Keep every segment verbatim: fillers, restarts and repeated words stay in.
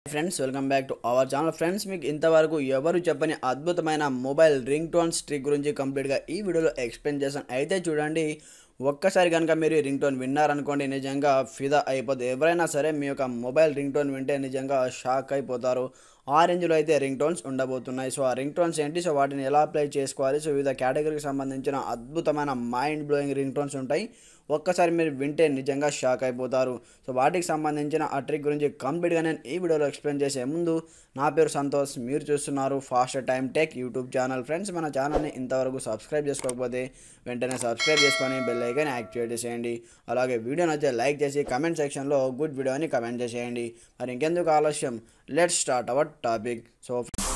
Friends welcome back to our channel. Friends మీకు ఇంతవరకు ఎవరు చెప్పని అద్భుతమైన మొబైల్ రింగ్ టోన్స్ ట్రిక్ గురించి కంప్లీట్గా ఈ వీడియోలో ఎక్స్ప్లెయిన్ చేశాను. అయితే చూడండి, ఒక్కసారి కనుక మీరు రింగ్ టోన్ విన్నారనుకోండి, నిజంగా ఫిదా అయిపోతుంది. ఎవరైనా సరే మీ యొక్క మొబైల్ రింగ్ టోన్ వింటే నిజంగా షాక్ అయిపోతారు. ఆ రేంజ్లో అయితే రింగ్ టోన్స్ ఉండబోతున్నాయి. సో ఆ రింగ్ టోన్స్ ఏంటి, సో వాటిని ఎలా అప్లై చేసుకోవాలి, సో వివిధ కేటగిరీకి సంబంధించిన అద్భుతమైన మైండ్ బ్లోయింగ్ రింగ్ టోన్స్ ఉంటాయి. ఒక్కసారి మీరు వింటే నిజంగా షాక్ అయిపోతారు. సో వాటికి సంబంధించిన ఆ ట్రిక్ గురించి కంప్లీట్గా నేను ఈ వీడియోలో ఎక్స్ప్లెయిన్ చేసే ముందు, నా పేరు సంతోష్, మీరు చూస్తున్నారు fast time tech YouTube channel. Friends మన ఛానల్ని ఇంతవరకు సబ్స్క్రైబ్ చేసుకోకపోతే వెంటనే సబ్స్క్రైబ్ చేసుకొని బెల్ ఐకాన్ యాక్టివేట్ చేసేయండి. అలాగే వీడియో నచ్చితే లైక్ చేసి కమెంట్ సెక్షన్లో గుడ్ వీడియో అని కమెంట్ చేసేయండి. మరి ఇంకెందుకు ఆలస్యం, let's start our topic. So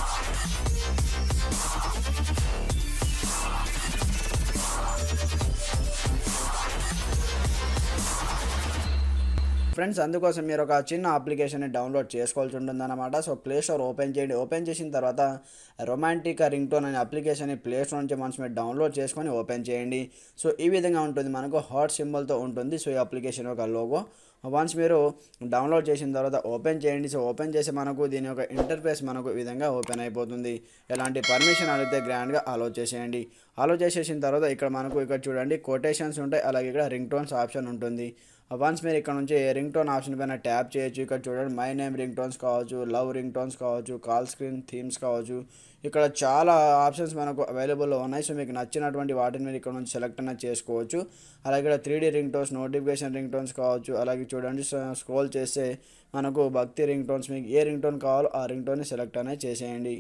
friends అందుకోసం మీరు ఒక చిన్న అప్లికేషన్ని డౌన్లోడ్ చేసుకోవాల్సి ఉంటుందన్నమాట. సో ప్లే స్టోర్ ఓపెన్ చేయండి. ఓపెన్ చేసిన తర్వాత రొమాంటిక్ రింగ్ టోన్ అనే అప్లికేషన్ని ప్లే స్టోర్ నుంచి మనసు మీరు డౌన్లోడ్ చేసుకొని ఓపెన్ చేయండి. సో ఈ విధంగా ఉంటుంది, మనకు హార్ట్ సింబల్తో ఉంటుంది. సో ఈ అప్లికేషన్ యొక్క లోగో వన్స్ మీరు డౌన్లోడ్ చేసిన తర్వాత ఓపెన్ చేయండి. సో ఓపెన్ చేసి మనకు దీని యొక్క ఇంటర్ఫేస్ మనకు ఈ విధంగా ఓపెన్ అయిపోతుంది. ఎలాంటి పర్మిషన్ అడిగితే గ్రాండ్గా అలో చేసేయండి. అలో చేసేసిన తర్వాత ఇక్కడ మనకు ఇక్కడ చూడండి కొటేషన్స్ ఉంటాయి, అలాగే ఇక్కడ రింగ్ టోన్స్ ఆప్షన్ ఉంటుంది. వన్స్ మీరు ఇక్కడ నుంచి రింగ్ టోన్ ఆప్షన్ పైన ట్యాప్ చేయొచ్చు. ఇక్కడ చూడండి మై నేమ్ రింగ్ టోన్స్ కావచ్చు, లవ్ రింగ్ టోన్స్ కావచ్చు, కాల్ స్క్రీన్ థీమ్స్ కావచ్చు, ఇక్కడ చాలా ఆప్షన్స్ మనకు అవైలబుల్లో ఉన్నాయి. సో మీకు నచ్చినటువంటి వాటిని మీరు ఇక్కడ నుంచి సెలెక్ట్ అనేది చేసుకోవచ్చు. అలాగే ఇక్కడ three D ring tones, notification ring tones కావచ్చు. అలాగే చూడండి స్క్రోల్ చేస్తే మనకు భక్తి రింగ్ టోన్స్, మీకు ఏ రింగ్ టోన్ కావాలో ఆ రింగ్ టోన్ని సెలెక్ట్ అనేది చేసేయండి.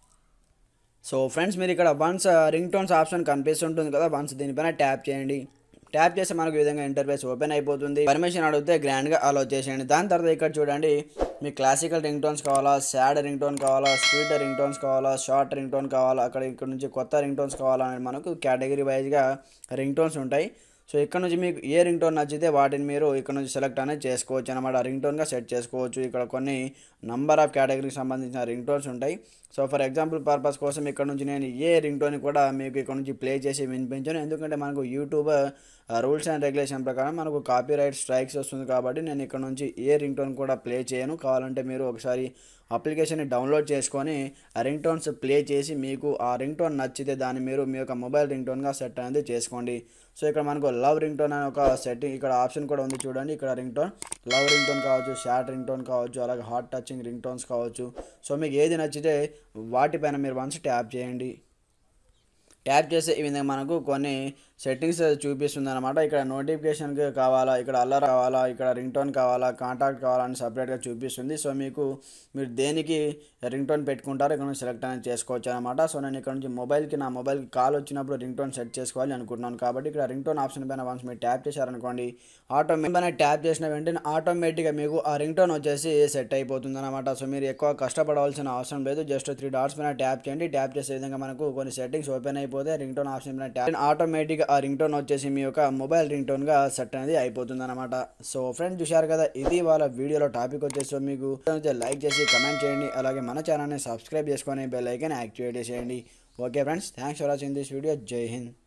సో ఫ్రెండ్స్ మీరు ఇక్కడ వన్స్ రింగ్ టోన్స్ ఆప్షన్ కనిపిస్తుంటుంది కదా, వన్స్ దీనిపైన ట్యాప్ చేయండి. ట్యాప్ చేస్తే మనకు ఈ విధంగా ఇంటర్ఫేస్ ఓపెన్ అయిపోతుంది. పర్మిషన్ అడిగితే గ్రాండ్గా అలో చేసేయండి. దాని తర్వాత ఇక్కడ చూడండి, మీకు క్లాసికల్ రింగ్ టోన్స్ కావాలా, సాడ్ రింగ్ టోన్ కావాలా, స్వీట్ రింగ్ టోన్స్ కావాలా, షార్ట్ రింగ్ టోన్ కావాలా, అక్కడ ఇక్కడ నుంచి కొత్త రింగ్ టోన్స్ కావాలా అనేది మనకు కేటగిరీ వైజ్గా రింగ్ టోన్స్ ఉంటాయి. సో ఇక్కడ నుంచి మీకు ఏ రింగ్ టోన్ నచ్చితే వాటిని మీరు ఇక్కడ నుంచి సెలెక్ట్ అనేది చేసుకోవచ్చు అనమాట, రింగ్ టోన్గా సెట్ చేసుకోవచ్చు. ఇక్కడ కొన్ని నంబర్ ఆఫ్ కేటగిరీకి సంబంధించిన రింగ్ టోన్స్ ఉంటాయి. సో ఫర్ ఎగ్జాంపుల్ పర్పస్ కోసం ఇక్కడ నుంచి నేను ఏ రింగ్ టోన్ కూడా మీకు ఇక్కడ నుంచి ప్లే చేసి వినిపించాను, ఎందుకంటే మనకు యూట్యూబ్ రూల్స్ అండ్ రెగ్యులేషన్ ప్రకారం మనకు కాపీరైట్ స్ట్రైక్స్ వస్తుంది కాబట్టి నేను ఇక్కడ నుంచి ఏ రింగ్ టోన్ కూడా ప్లే చేయను. కావాలంటే మీరు ఒకసారి అప్లికేషన్ని డౌన్లోడ్ చేసుకొని ఆ రింగ్ టోన్స్ ప్లే చేసి మీకు ఆ రింగ్ టోన్ నచ్చితే దాన్ని మీరు మీ యొక్క మొబైల్ రింగ్ టోన్గా సెట్ అనేది చేసుకోండి. సో ఇక్కడ మనకు లవ్ రింగ్ టోన్ అనే ఒక సెట్టింగ్ ఇక్కడ ఆప్షన్ కూడా ఉంది చూడండి. ఇక్కడ ring tone love ring tone కావచ్చు, షార్ట్ రింగ్ టోన్ కావచ్చు, అలాగే హార్ట్ టచింగ్ రింగ్ టోన్స్ కావచ్చు. సో మీకు ఏది నచ్చితే వాటిపైన మీరు వన్స్ ట్యాప్ చేయండి. ట్యాప్ చేస్తే ఈ విధంగా మనకు కొన్ని సెట్టింగ్స్ చూపిస్తుంది అనమాట. ఇక్కడ నోటిఫికేషన్కి కావాలా, ఇక్కడ అల్లర్ కావాలా, ఇక్కడ రింగ్ టోన్ కావాలా, కాంటాక్ట్ కావాలా అని సపరేట్గా చూపిస్తుంది. సో మీకు మీరు దేనికి రింగ్ టోన్ పెట్టుకుంటారో ఇక్కడ నుంచి సెలెక్ట్ అనేది చేసుకోవచ్చు అనమాట. సో నేను ఇక్కడ నుంచి మొబైల్కి నా మొబైల్కి కాల్ వచ్చినప్పుడు రింగ్ టోన్ సెట్ చేసుకోవాలి అనుకుంటున్నాను కాబట్టి ఇక్కడ రింగ్ టోన్ ఆప్షన్ పైన వన్స్ మీరు ట్యాప్ చేశారనుకోండి, ఆటోమేటిక్ పైన ట్యాప్ చేసిన వెంటనే ఆటోమేటిక్గా మీకు ఆ రింగ్ టోన్ వచ్చేసి సెట్ అయిపోతుంది అనమాట. సో మీరు ఎక్కువ కష్టపడవలసిన అవసరం లేదు. జస్ట్ త్రీ డాట్స్ పైన ట్యాప్ చేయండి. ట్యాప్ చేసే విధంగా మనకు కొన్ని సెట్టింగ్స్ ఓపెన్ అయిపోతే రింగ్ టోన్ ఆప్షన్ పైన ట్యాప్ ఆటోమేటిక్గా ఆ రింగ్ టోన్ వచ్చేసి మీ యొక్క మొబైల్ రింగ్ టోన్గా సెట్ అనేది అయిపోతుంది అనమాట. సో ఫ్రెండ్స్ చూశారు కదా, ఇది వాళ్ళ వీడియోలో టాపిక్ వచ్చేసి మీకు లైక్ చేసి కమెంట్ చేయండి. అలాగే మన ఛానల్ని సబ్స్క్రైబ్ చేసుకొని బెల్ ఐకాన్ యాక్టివేట్ చేసేయండి. Okay friends, thanks for watching this video. Jai Hind.